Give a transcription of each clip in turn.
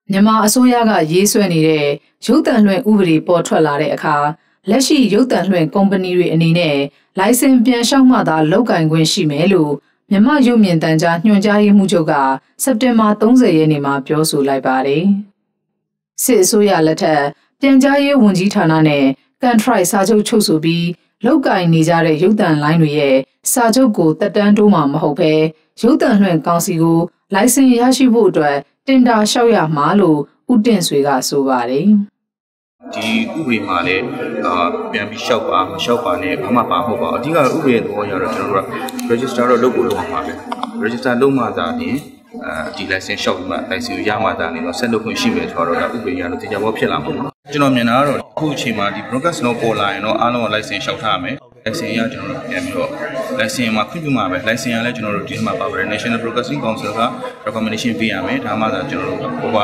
မြန်မာအစိုးရကရေးဆွဲနေတဲ့ရုပ်သံလွှင့်ဥပဒေပေါ်ထွက်လာတဲ့အခါလက်ရှိရုပ်သံလွှင့်ကုမ္ပဏီတွေအနေနဲ့လိုင်စင်ပြန်လျှောက်မှသာလုပ်ကိုင်ခွင့်ရှိမယ်လို့မြန်မာရုပ်မြင်သံကြားညွှန်ကြားရေးမှူးချုပ်ကစက်တင်ဘာ30ရက်နေ့မှာပြောဆိုလိုက်ပါတယ်။စစ်အစိုးရလက်ထက်ပြန်ကြားရေးဝန်ကြီးဌာနနဲ့ကန်ထရိုက်စာချုပ်ချုပ်ဆိုပြီးလုပ်ကိုင်နေကြတဲ့ရုပ်သံလိုင်းတွေရဲ့စာချုပ်ကိုတက်တန်းတိုးမှာမဟုတ်ဘဲရုပ်သံလွှင့်ကောင်စီကိုလိုင်စင်ရရှိဖို့အတွက်တင်ဒါလျှောက်ရမှာလို့ဦးတင်ဆွေကဆိုပါတယ်။ဒီဥပဒေမှာလည်းပြန်ပြီးလျှောက်ပါမလျှောက်ပါနဲ့ဘာမှပါမဟုတ်ပါဘူး။အဓိကဥပဒေသဘောရတော့ကျွန်တော်တို့က register တော့လုပ်ဖို့လုပ်မှာပဲ။ register လုပ်မှသာဒီ license လျှောက်ပြီးမှ license ကိုရမှသာနေတော့ဆက်လုပ်ခွင့်ရှိမယ်ဆိုတော့ဥပဒေရတော့တရားပေါ်ဖြစ်လာမှာပေါ့။ကျွန်တော်မြင်တာကတော့အခုအချိန်မှာဒီ broadcast တော့ပေါ်လာရင်တော့အားလုံးက license လျှောက်ထားရမယ်။ license ရကျွန်တော်တို့ပြန်ပြီးတော့ license မှာခွင့်ပြုမှာပဲ license ရလဲကျွန်တော်တို့ဒီမှာပါပါတယ် National Broadcasting Council က recommendation ပေးရမယ်ဒါမှသာကျွန်တော်တို့ဟို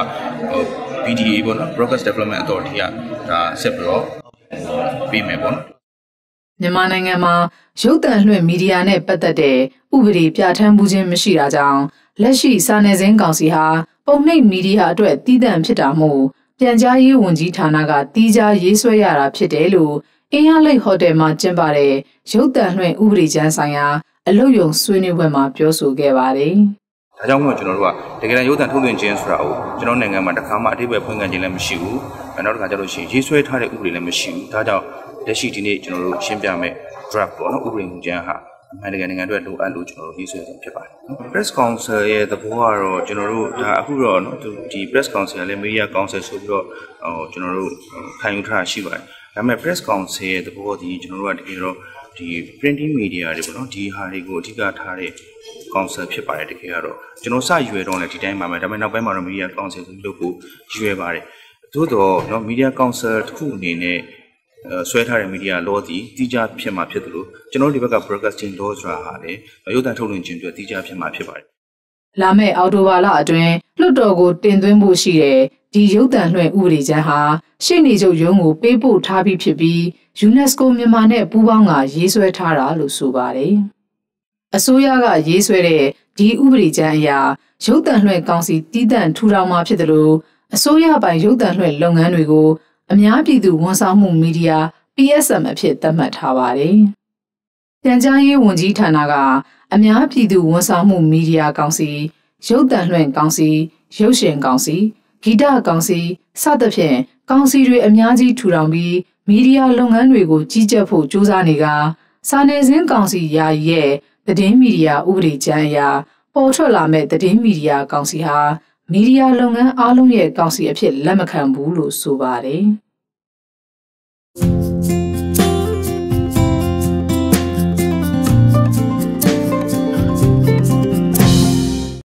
BDA ပေါ့နော် Broadcast Development Authority ကဒါဆက်ပြီးတော့ပေးမယ်ပေါ့နော်မြန်မာနိုင်ငံမှာရုပ်သံလွှင့်မီဒီယာနဲ့ပတ်သက်တဲ့ဥပဒေပြဋ္ဌာန်းမှုခြင်းမရှိတာကြောင့်လက်ရှိစာနယ်ဇင်းကောင်စီဟာပုံနှိပ်မီဒီယာအတွက်တည်တံ့ဖြစ်တာမို့ပြန်ကြားရေးဝန်ကြီးဌာနကတီးခြားရေးဆွဲရတာဖြစ်တယ်လို့အင်းရလိတ်ဟိုတယ်မှာကျင်းပတဲ့ရုပ်သံလွှင့်ဥပဒေကျမ်းဆိုင်ရာအလုပ်ရုံဆွေးနွေးပွဲမှာပြောဆိုခဲ့ပါတယ်။ဒါကြောင့်မို့ကျွန်တော်တို့ကတကယ်တမ်းရုပ်သံထုတ်လွှင့်ခြင်းဆိုတာကိုကျွန်တော်နိုင်ငံမှာတစ်ခါမှအတိတ်ပဲဖွင့်ခံခြင်းလည်းမရှိဘူး။နောက်တစ်ခါကျလို့ရှိရင်ရေးဆွဲထားတဲ့ဥပဒေလည်းမရှိဘူး။ဒါကြောင့်လက်ရှိဒီနေ့ကျွန်တော်တို့ရှင်းပြမယ် draft ပေါ့နော်ဥပဒေမူကြမ်းဟာအမှန်တကယ်နိုင်ငံအတွက်လိုအပ်လို့ကျွန်တော်တို့ရေးဆွဲခြင်းဖြစ်ပါတယ်။ Press Council ရဲ့သဘောကတော့ကျွန်တော်တို့ဒါအခုတော့နော်ဒီ Press Council လည်း Media Council ဆိုပြီးတော့ကျွန်တော်တို့ခံယူထားရှိပါတယ်။ဒါပေမဲ့ Press Council ရဲ့သဘောဒီကျွန်တော်တို့ကတကယ်တော့ဒီ printing media တွေပေါ့နော်ဒီဟာတွေကိုအဓိကထားတဲ့ council ဖြစ်ပါတယ်တကယ်ကတော့ကျွန်တော်စရွယ်တော့လည်းဒီတိုင်းပါမယ်ဒါပေမဲ့နောက်ပိုင်းမှာတော့ media council ဆိုလို့ကိုရွယ်ပါတယ်သို့တော့เนาะ media council တစ်ခုအနေနဲ့ဆွဲထားတဲ့ media law ဒီတိကျဖြစ်မှာဖြစ်တယ်လို့ကျွန်တော်ဒီဘက်က broadcasting law ဆိုတာဟာလေရုပ်သံထုတ်လွှင့်ခြင်းတွေတိကျဖြစ်မှာဖြစ်ပါတယ်လာမယ့်အောက်တိုဘာလအတွင်းလွှတ်တော်ကိုတင်သွင်းဖို့ရှိတဲ့ဒီရုပ်သံလွှင့်ဥပဒေကျမ်းဟာရှေ့နေချုပ်ရုံးကိုပေးပို့ထားပြီးဖြစ်ပြီး UNESCO မြန်မာနဲ့ပူးပေါင်းကရေးဆွဲထားတာလို့ဆိုပါတယ်။အစိုးရကရေးဆွဲတဲ့ဒီဥပဒေကျမ်းအရရုပ်သံလွှင့်ကောင်စီတည်တံ့ထူထောင်မှာဖြစ်တယ်လို့အစိုးရပိုင်ရုပ်သံလွှင့်လုပ်ငန်းတွေကိုအများပြည်သူဝန်ဆောင်မှုမီဒီယာ PSM အဖြစ်သတ်မှတ်ထားပါတယ်။ပြန်ကြားရေးဝန်ကြီးဌာနကအများပြည်သူဝန်ဆောင်မှုမီဒီယာကောင်စီရုပ်သံလွှင့်ကောင်စီရုပ်ရှင်ကောင်စီဂီတကောင်စီစသဖြင့်ကောင်စီတွေအများကြီးထူထောင်ပြီးမီဒီယာလုပ်ငန်းတွေကိုကြီးကြပ်ဖို့ကြိုးစားနေကစာနယ်ဇင်းကောင်စီယာယီရဲ့သတင်းမီဒီယာဥပဒေကျမ်းအရပေါ်ထွက်လာမဲ့သတင်းမီဒီယာကောင်စီဟာမီဒီယာလုပ်ငန်းအားလုံးရဲ့ကောင်စီအဖြစ်လက်မခံဘူးလို့ဆိုပါတယ်။